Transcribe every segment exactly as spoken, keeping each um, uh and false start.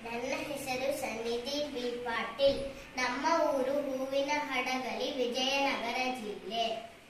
ನನ್ನ ಹೆಸರು ಸನ್ನಿಧಿ ಬಿ ಪಾಟೀಲ್. ನಮ್ಮ ಊರು ಹೂವಿನ ಹಡಗಲಿ, ವಿಜಯನಗರ ಜಿಲ್ಲೆ.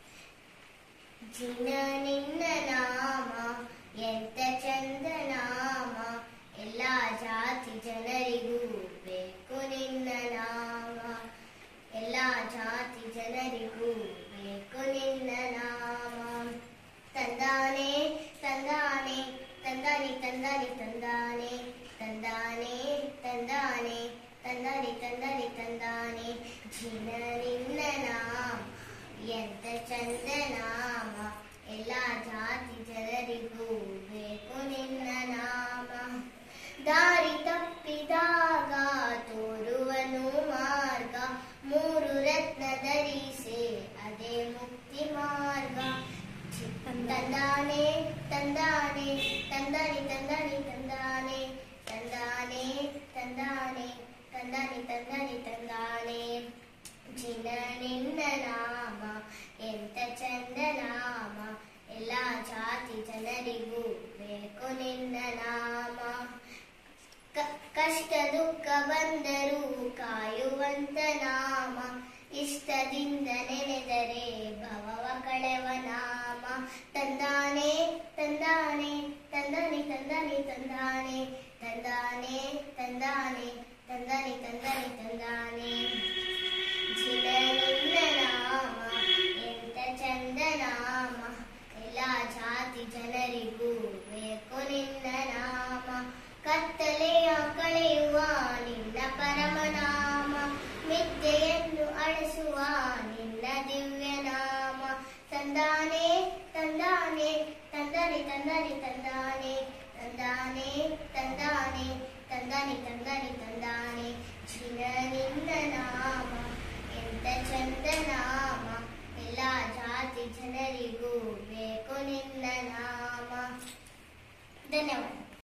ಜಿನ ನಿನ್ನ ನಾಮ ಎಂತ ಚಂದ ನಾಮ, ಎಲ್ಲ ಜಾತಿ ಜನರಿಗೂ ಬೇಕು ನಿನ್ನ ನಾಮ. ಎಲ್ಲ ಜಾತಿ ಜನರಿಗೂ ಬೇಕು ನಿನ್ನ ನಾಮ. ತಂದಾನೆ ತಂದಾನೆ ತಂದಾನೆ ತಂದಾನೆ ತಂದಾನೆ ತಂದಾನೆ ತಂದಾನೆ ತಂದಾನೆ ತಂದಾನೆ ತಂದಾನೆ. ಜಿನ ನಿನ್ನ ನಾಮ ಎಂತ ಚಂದ ನಾಮ, ಎಲ್ಲ ಜಾತಿ ಜನರಿಗೂ ಬೇಕು ನಿನ್ನ ನಾಮ. ದಾರಿ ತಪ್ಪಿದಾಗ ತೋರುವನು ಮಾರ್ಗ, ಮೂರು ರತ್ನ ಧರಿಸೆ ಅದೇ ಮುಕ್ತಿ ಮಾರ್ಗ. ತಂದಾನೆ ತಂದಾನೆ ತಂದಾನೆ ತಂದಾನೆ ತಂದಾನೆ ತಂದಾನೆ ತಂದಾನೆ ತಂದಾನೆ ತಂದಾನೆ ತಂದಾನೆ. ಜಿನ ನಿನ್ನ ನಾಮ ಎಂತ ಚಂದ ನಾಮ, ಎಲ್ಲ ಜಾತಿ ಜನರಿಗೂ ಬೇಕು ನಿನ್ನ ನಾಮ. ಕಷ್ಟ ದುಃಖ ಬಂದರೂ ಕಾಯುವಂತ ನಾಮ, ಇಷ್ಟದಿಂದ ನೆನೆದರೆ ಭವವ ಕಳೆವ ನಾಮ. ತಂದಾನೆ ತಂದಾನೆ ತಂದಾನೆ ತಂದಾನೆ ತಂದಾನೆ ತಂದಾನೆ ತಂದಾನೆ ತಂದಾನೆ ತಂದಾನೆ ತಂದಾನೆ. ಜಿನ ನಿನ್ನ ನಾಮ ಎಂತ ಚಂದ ನಾಮ, ಎಲ್ಲ ಜಾತಿ ಜನರಿಗೂ ಬೇಕು ನಿನ್ನ ನಾಮ. ಕತ್ತಲೆಯ ಕಳೆಯುವ ನಿನ್ನ ಪರಮನಾಮ, ಮಿಥ್ಯೆಯನ್ನು ಅಳಿಸುವ ನಿನ್ನ ದಿವ್ಯ ನಾಮ. ತಂದಾನೆ ತಂದಾನೆ ತಂದಾನೆ ತಂದಾನೆ ತಂದಾನೆ ತಂದಾನೆ ತಂದಾನೆ ತಂದಾನೆ ತಂದಾನೆ ತಂದಾನೆ. ಜಿನ ನಿನ್ನ ನಾಮ ಎಂತ ಚಂದ ನಾಮ, ಎಲ್ಲ ಜಾತಿ ಜನರಿಗೂ ಬೇಕು ನಿನ್ನ ನಾಮ. ಧನ್ಯವಾದ.